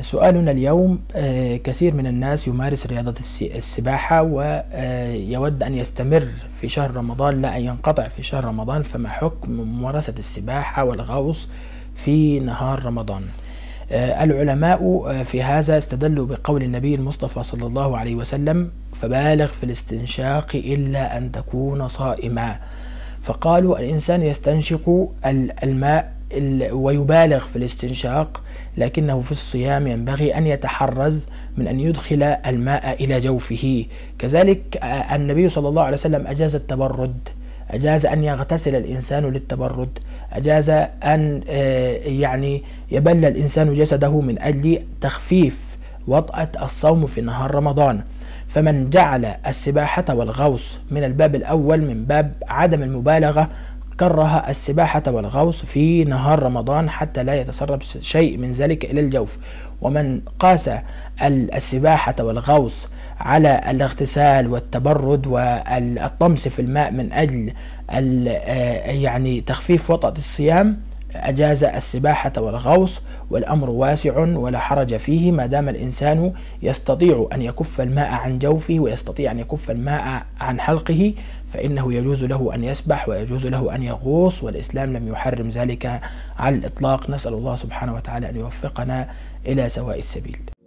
سؤالنا اليوم، كثير من الناس يمارس رياضة السباحة ويود أن يستمر في شهر رمضان لا أن ينقطع في شهر رمضان، فما حكم ممارسة السباحة والغوص في نهار رمضان؟ العلماء في هذا استدلوا بقول النبي المصطفى صلى الله عليه وسلم: فبالغ في الاستنشاق إلا أن تكون صائما. فقالوا الإنسان يستنشق الماء ويبالغ في الاستنشاق، لكنه في الصيام ينبغي أن يتحرز من أن يدخل الماء إلى جوفه. كذلك النبي صلى الله عليه وسلم أجاز التبرد، أجاز أن يغتسل الإنسان للتبرد، أجاز أن يبل الإنسان جسده من أجل تخفيف وطأة الصوم في نهار رمضان. فمن جعل السباحة والغوص من الباب الأول من باب عدم المبالغة كره السباحة والغوص في نهار رمضان حتى لا يتسرب شيء من ذلك إلى الجوف. ومن قاس السباحة والغوص على الاغتسال والتبرد والطمس في الماء من أجل تخفيف وطأة الصيام أجاز السباحة والغوص، والأمر واسع ولا حرج فيه ما دام الإنسان يستطيع أن يكف الماء عن جوفه ويستطيع أن يكف الماء عن حلقه، فإنه يجوز له أن يسبح ويجوز له أن يغوص، والإسلام لم يحرم ذلك على الإطلاق. نسأل الله سبحانه وتعالى أن يوفقنا إلى سواء السبيل.